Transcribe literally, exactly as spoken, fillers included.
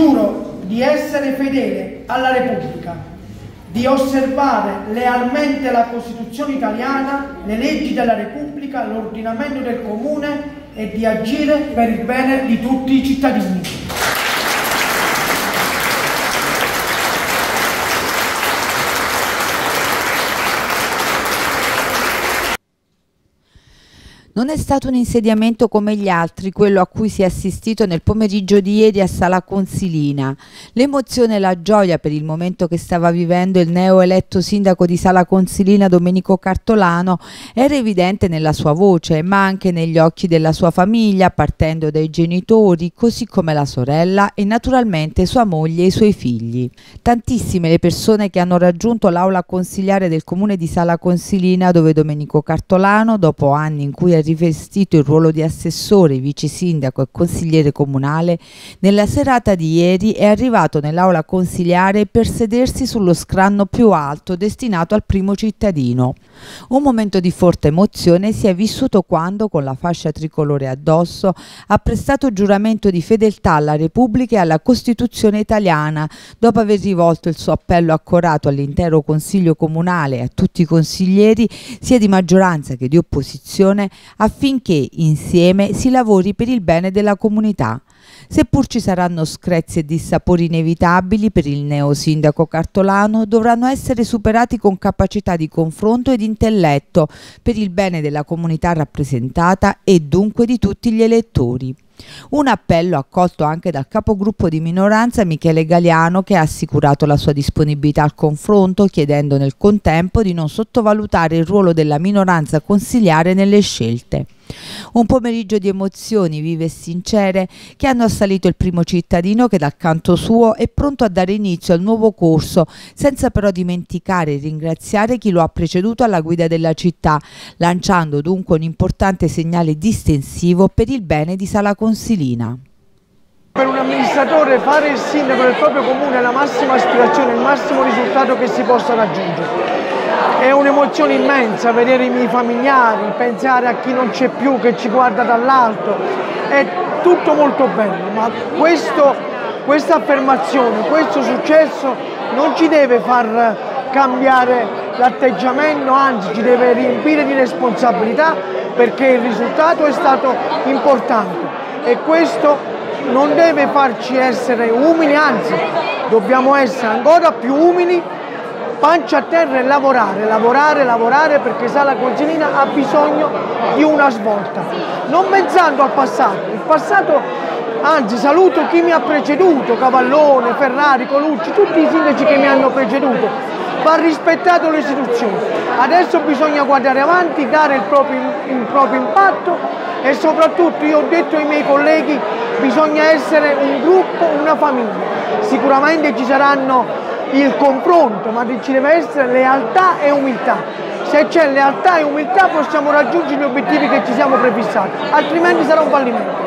Giuro di essere fedele alla Repubblica, di osservare lealmente la Costituzione italiana, le leggi della Repubblica, l'ordinamento del Comune e di agire per il bene di tutti i cittadini. Non è stato un insediamento come gli altri, quello a cui si è assistito nel pomeriggio di ieri a Sala Consilina. L'emozione e la gioia per il momento che stava vivendo il neoeletto sindaco di Sala Consilina, Domenico Cartolano, era evidente nella sua voce, ma anche negli occhi della sua famiglia, partendo dai genitori, così come la sorella e naturalmente sua moglie e i suoi figli. Tantissime le persone che hanno raggiunto l'aula consiliare del comune di Sala Consilina, dove Domenico Cartolano, dopo anni in cui è rivestito il ruolo di assessore, vice sindaco e consigliere comunale, nella serata di ieri è arrivato nell'aula consiliare per sedersi sullo scranno più alto destinato al primo cittadino. Un momento di forte emozione si è vissuto quando, con la fascia tricolore addosso, ha prestato giuramento di fedeltà alla Repubblica e alla Costituzione italiana, dopo aver rivolto il suo appello accorato all'intero Consiglio Comunale e a tutti i consiglieri, sia di maggioranza che di opposizione, affinché insieme si lavori per il bene della comunità. Seppur ci saranno screzi e dissapori inevitabili per il neo sindaco Cartolano, dovranno essere superati con capacità di confronto ed intelletto per il bene della comunità rappresentata e dunque di tutti gli elettori. Un appello accolto anche dal capogruppo di minoranza Michele Galiano, che ha assicurato la sua disponibilità al confronto, chiedendo nel contempo di non sottovalutare il ruolo della minoranza consiliare nelle scelte. Un pomeriggio di emozioni vive e sincere che hanno assalito il primo cittadino, che dal canto suo è pronto a dare inizio al nuovo corso, senza però dimenticare e ringraziare chi lo ha preceduto alla guida della città, lanciando dunque un importante segnale distensivo per il bene di Sala Consilina. Per un amministratore fare il sindaco del proprio comune è la massima aspirazione, il massimo risultato che si possa raggiungere. È un'emozione immensa vedere i miei familiari, pensare a chi non c'è più, che ci guarda dall'alto. È tutto molto bello, ma questo, questa affermazione, questo successo non ci deve far cambiare l'atteggiamento, anzi ci deve riempire di responsabilità, perché il risultato è stato importante e questo non deve farci essere umili, anzi dobbiamo essere ancora più umili, pancia a terra e lavorare, lavorare, lavorare, perché Sala Consilina ha bisogno di una svolta. Non pensando al passato, il passato, anzi saluto chi mi ha preceduto, Cavallone, Ferrari, Colucci, tutti i sindaci che mi hanno preceduto, va rispettato le istituzioni. Adesso bisogna guardare avanti, dare il proprio, il proprio impatto e soprattutto, io ho detto ai miei colleghi, bisogna essere un gruppo, una famiglia. Sicuramente ci saranno il confronto, ma ci deve essere lealtà e umiltà. Se c'è lealtà e umiltà possiamo raggiungere gli obiettivi che ci siamo prefissati, altrimenti sarà un fallimento.